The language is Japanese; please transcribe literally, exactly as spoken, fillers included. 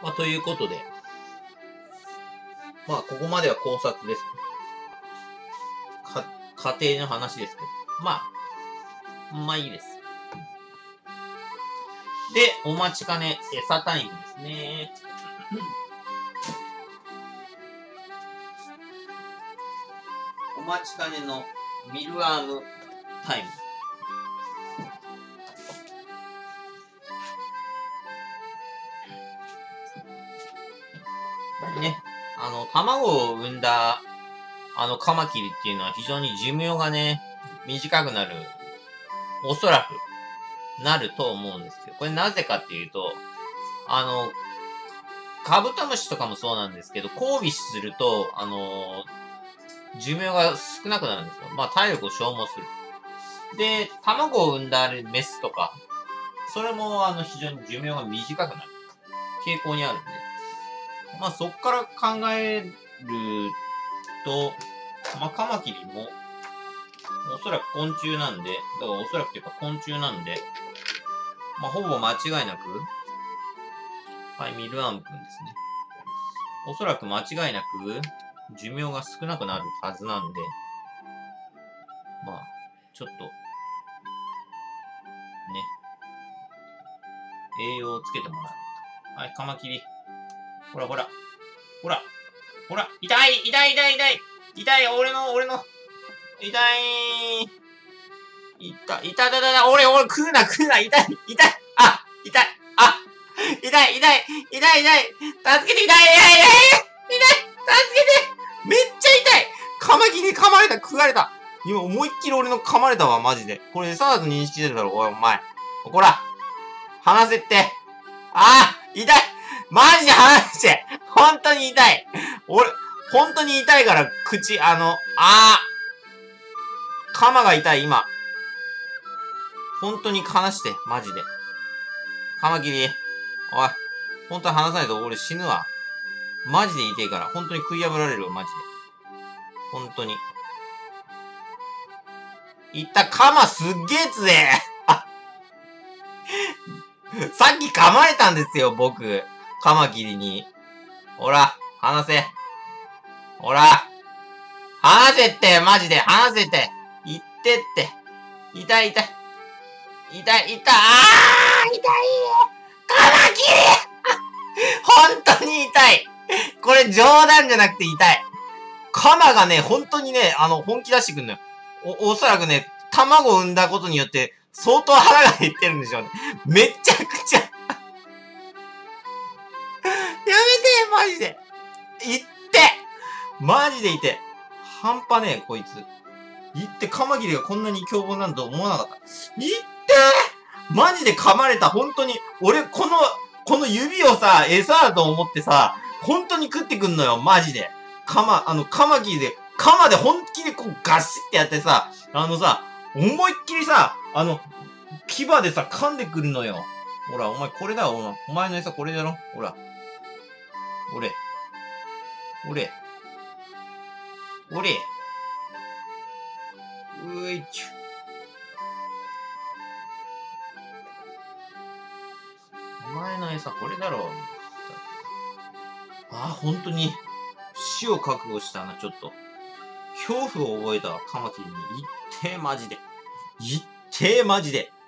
まあ、ということで。まあ、ここまでは考察です。か、家庭の話ですけど。まあ、まあいいです。で、お待ちかね、餌タイムですね。お待ちかねのミルアームタイム。ね、あの、卵を産んだ、あの、カマキリっていうのは非常に寿命がね、短くなる。おそらく、なると思うんですよ。これなぜかっていうと、あの、カブトムシとかもそうなんですけど、交尾すると、あのー、寿命が少なくなるんですよ。まあ、体力を消耗する。で、卵を産んだメスとか、それも、あの、非常に寿命が短くなる傾向にあるんで。まあ、そっから考えると、まあ、カマキリも、おそらく昆虫なんで、だからおそらくというか昆虫なんで、まあ、ほぼ間違いなく、はい、ミルアームくんですね。おそらく間違いなく、寿命が少なくなるはずなんで、まあ、ちょっと、ね、栄養をつけてもらう。はい、カマキリ。ほらほら。ほら。ほら。痛い痛い痛い痛い痛い俺の、俺の。痛い痛い。痛い痛い痛い。俺、俺、食うな食うな。痛い痛い。あ痛い。あ痛い痛い痛い痛い。助けて痛い痛い痛い痛い。痛い助けてめっちゃ痛い。カマキリ噛まれた。食われた。今思いっきり俺の噛まれたわ、マジで。これ餌だと認識してるだろ、おい、お前。ほら。離せって。ああ痛いマジで離して。本当に痛い。俺、本当に痛いから、口、あの、ああカマが痛い、今。本当に離して、マジで。カマキリ。おい。本当に離さないと俺死ぬわ。マジで痛いから。本当に食い破られるわ、マジで。本当に。いったカマすっげえつえさっき噛まれたんですよ、僕。カマキリに。ほら、離せ。ほら。離せって、マジで。離せって。言ってって。痛い痛い。痛い、痛い。あー痛いカマキリ本当に痛いこれ冗談じゃなくて痛い。カマがね、本当にね、あの、本気出してくんのよ。お、おそらくね、卵を産んだことによって、相当腹が減ってるんでしょうね。めちゃくちゃやめてマジでいってマジでいて半端ねえ、こいつ。いって、カマキリがこんなに凶暴なんと思わなかった。いってマジで噛まれた、本当に。俺、この、この指をさ、餌だと思ってさ、本当に食ってくんのよ、マジで。カマ、あの、カマキリで、カマで本気でこうガシってやってさ、あのさ、思いっきりさ、あの、牙でさ、噛んでくるのよ。ほら、お前これだよ、お前の餌これだろ。ほら。俺。俺。俺。ういちゅ。お前の餌これだろ。ああ、ほんとに、死を覚悟したな、ちょっと。恐怖を覚えたわ、カマキリに。いってえ、マジで。いってえ、マジで。